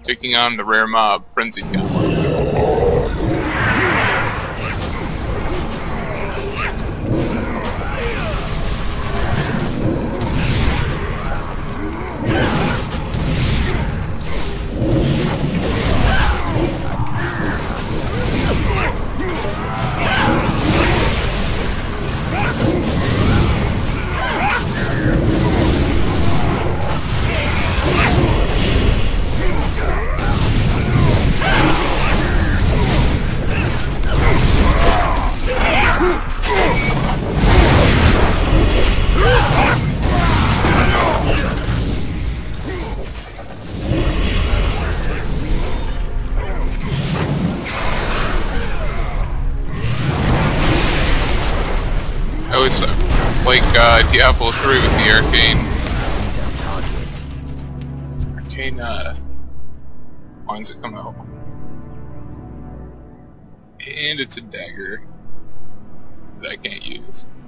taking on the rare mob, Frenzied Goblin. I always like Diablo 3 with the arcane lines that come out. And it's a dagger that I can't use.